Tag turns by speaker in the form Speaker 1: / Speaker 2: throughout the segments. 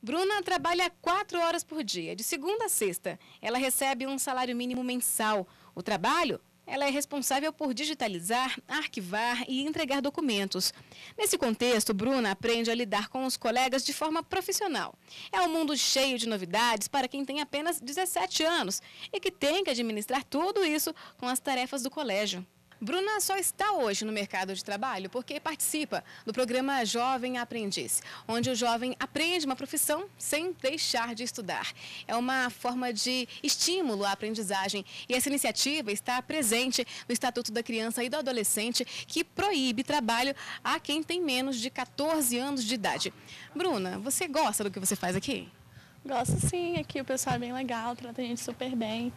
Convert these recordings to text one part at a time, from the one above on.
Speaker 1: Bruna trabalha 4 horas por dia, de segunda a sexta. Ela recebe um salário mínimo mensal. O trabalho? Ela é responsável por digitalizar, arquivar e entregar documentos. Nesse contexto, Bruna aprende a lidar com os colegas de forma profissional. É um mundo cheio de novidades para quem tem apenas 17 anos e que tem que administrar tudo isso com as tarefas do colégio. Bruna só está hoje no mercado de trabalho porque participa do programa Jovem Aprendiz, onde o jovem aprende uma profissão sem deixar de estudar. É uma forma de estímulo à aprendizagem e essa iniciativa está presente no Estatuto da Criança e do Adolescente, que proíbe trabalho a quem tem menos de 14 anos de idade. Bruna, você gosta do que você faz aqui?
Speaker 2: Gosto sim, aqui o pessoal é bem legal, trata a gente super bem.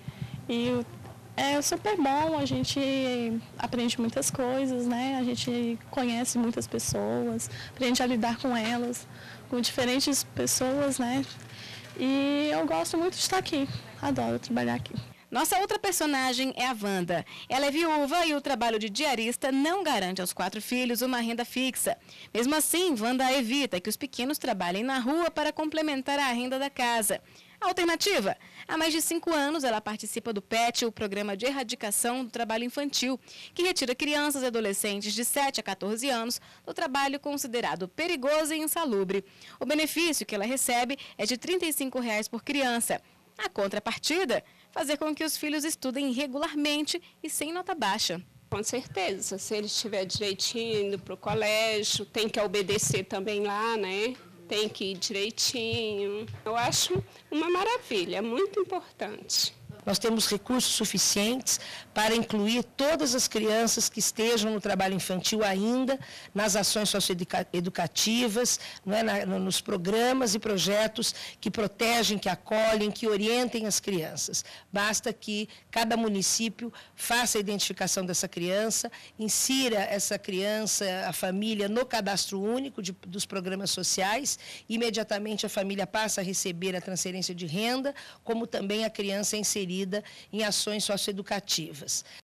Speaker 2: É super bom, a gente aprende muitas coisas, né? A gente conhece muitas pessoas, aprende a lidar com elas, com diferentes pessoas, né? E eu gosto muito de estar aqui, adoro trabalhar aqui.
Speaker 1: Nossa outra personagem é a Wanda. Ela é viúva e o trabalho de diarista não garante aos 4 filhos uma renda fixa. Mesmo assim, Wanda evita que os pequenos trabalhem na rua para complementar a renda da casa. A alternativa? Há mais de 5 anos, ela participa do PET, o Programa de Erradicação do Trabalho Infantil, que retira crianças e adolescentes de 7 a 14 anos do trabalho considerado perigoso e insalubre. O benefício que ela recebe é de R$ 35 por criança. A contrapartida? Fazer com que os filhos estudem regularmente e sem nota baixa.
Speaker 3: Com certeza, se ele estiver direitinho indo para o colégio, tem que obedecer também lá, né? Tem que ir direitinho. Eu acho uma maravilha, muito importante.
Speaker 4: Nós temos recursos suficientes para incluir todas as crianças que estejam no trabalho infantil ainda, nas ações socioeducativas, nos programas e projetos que protegem, que acolhem, que orientem as crianças. Basta que cada município faça a identificação dessa criança, insira essa criança, a família, no cadastro único dos programas sociais, imediatamente a família passa a receber a transferência de renda, como também a criança é inserida em ações socioeducativas.